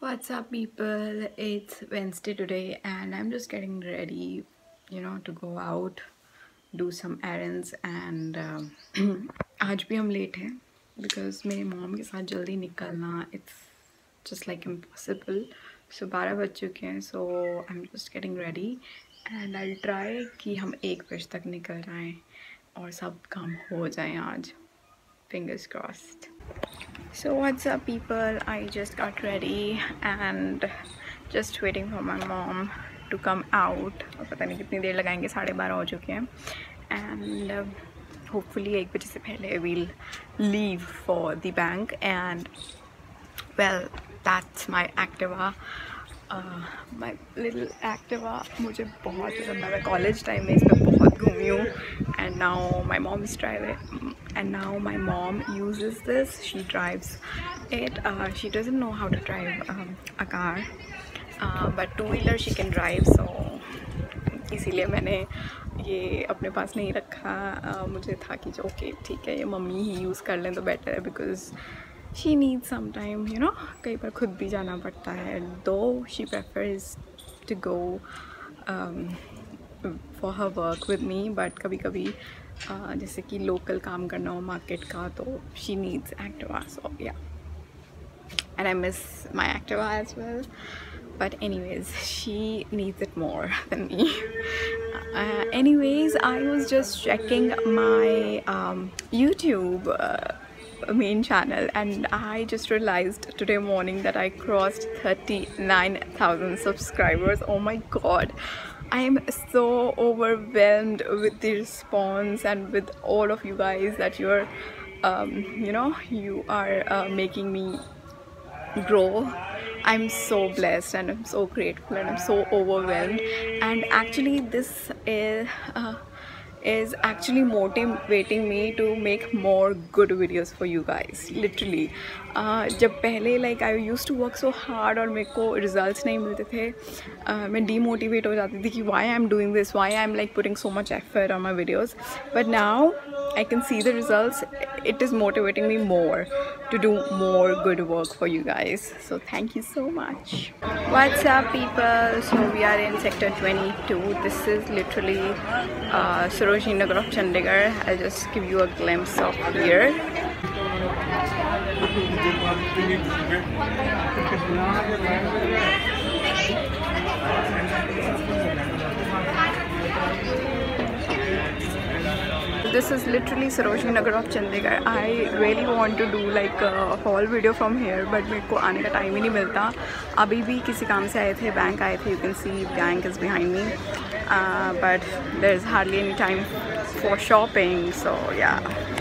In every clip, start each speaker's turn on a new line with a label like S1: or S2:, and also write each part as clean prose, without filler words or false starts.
S1: What's up, people? It's Wednesday today, and I'm just getting ready, to go out, do some errands, and आज भी हम late हैं because मेरे mom के साथ जल्दी निकलना it's just like impossible. So 12 बज चुके हैं, so I'm just getting ready, and I'll try कि हम 1 बजे तक निकल जाएं और सब काम हो जाएं आज. Fingers crossed. So what's up, people? I just got ready and just waiting for my mom to come out. और पता नहीं कितनी देर लगाएंगे, 12:30 हो चुके हैं, and hopefully 1 बजे से पहले we'll leave for the bank. And well, that's my Activa. My little Activa मुझे बहुत पसंद है. मैं कॉलेज टाइम में इस पर बहुत घूमी हूँ, and now my mom is driving, and now my mom uses this. She drives it. She doesn't know how to drive a car, but two-wheeler she can drive. So इसीलिए मैंने ये अपने पास नहीं रखा. मुझे था कि ओके ठीक है, ये मम्मी ही यूज़ कर लें तो बेटर है, because she needs some time, कई बार खुद भी जाना पड़ता है. Though she prefers to go for her work with me, but कभी कभी जैसे कि लोकल काम करना हो मार्केट का, तो she needs Activa. So yeah, and I miss my Activa as well, but anyways she needs it more than me. Anyways, I was just checking my YouTube main channel, and I just realized today morning that I crossed 39,000 subscribers. Oh my god, I am so overwhelmed with the response and with all of you guys that you are making me grow. I'm so blessed, and I'm so grateful, and I'm so overwhelmed. And actually this is actually motivating me to make more good videos for you guys. Literally जब पहले like I used to work so hard और मेरे को results नहीं मिलते थे, मैं demotivate हो जाती थी कि why I'm doing this, why I'm like putting so much effort on my videos. But now I can see the results. It is motivating me more to do more good work for you guys. So thank you so much. What's up, people? So we are in Sector 22. This is literally Sarojni, Nagar of Chandigarh. I'll just give you a glimpse of here. This is literally Sarojni, Nagar of Chandigarh. I really want to do like a haul video from here, but मेरे को आने का time ही नहीं मिलता. अभी भी किसी काम से आए थे, बैंक आए थे. You can see bank is behind me, but there's hardly any time for shopping. So yeah.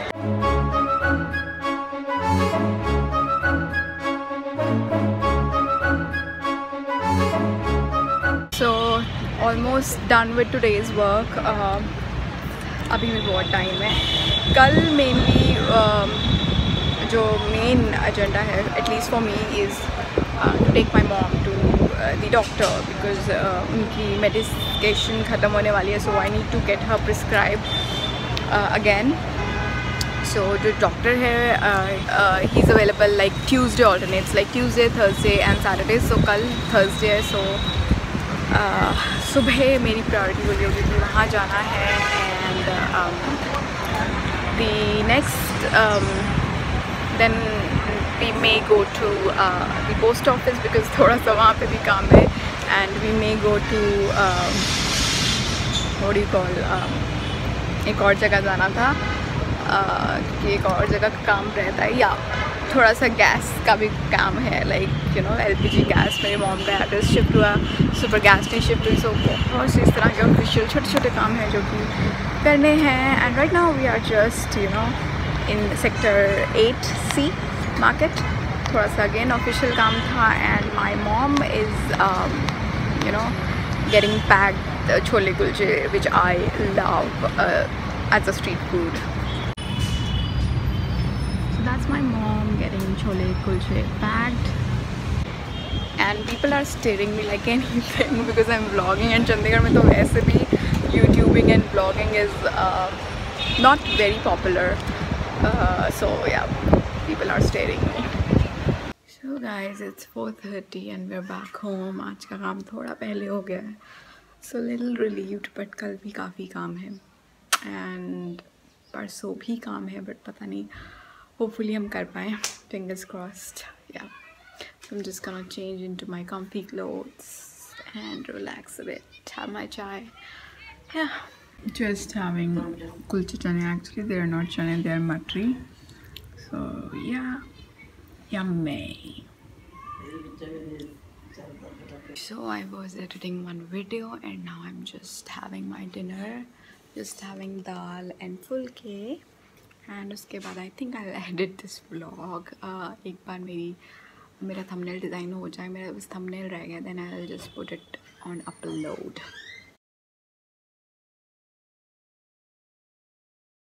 S1: So almost done with today's work. अभी भी बहुत टाइम है. कल मेनली जो मेन एजेंडा है, at least for me, is to take my mom to the doctor, because उनकी medication ख़त्म होने वाली है. So I need to get her prescribe again. So जो डॉक्टर है he is available like Tuesday alternates, like Tuesday, Thursday and Saturday. So कल Thursday है, सो सुबह मेरी प्रायोरिटी बोली होगी कि वहाँ जाना है. The next then we may go to the post office because थोड़ा सा वहाँ पे भी काम है, and we may go to what do you call एक और जगह जाना था, क्योंकि एक और जगह का काम रहता है, या थोड़ा सा गैस का भी काम है, लाइक LPG गैस. मेरे मॉम का एड्रेस शिफ्ट हुआ, सुपर गैस नहीं शिफ्ट हुई. सो बहुत से इस तरह के ऑफिशियल छोटे छोटे काम हैं जो कि करने हैं. And right now we are just in sector 8C market. थोड़ा सा अगेन ऑफिशियल काम था, and my mom is getting packed chole kulche, which I love as a street food. That's my mom getting chole kulche packed, and people are staring me like anything because I'm vlogging. And Chandigarh में तो वैसे भी YouTubing and vlogging is not very popular, so yeah, people are staring me. So So guys, it's 4:30 and we're back home. आज का काम थोड़ा पहले हो गया है. So little relieved, but कल भी काफ़ी काम है. And परसों भी काम है, but पता नहीं. Hopefully हम कर पाएँ. Fingers crossed. Yeah. So I'm just gonna change into my comfy clothes and relax a bit. Have my chai. Yeah. Just having kulche chane. Actually, they are not chane. They are matri. So yeah. Yummy. So I was editing one video and now I'm just having my dinner. Just having dal and fulke. And उसके बाद I think I'll edit this vlog. एक बार मेरा thumbnail design हो जाए, मेरा बस thumbnail रह गया, then I'll just put it on upload.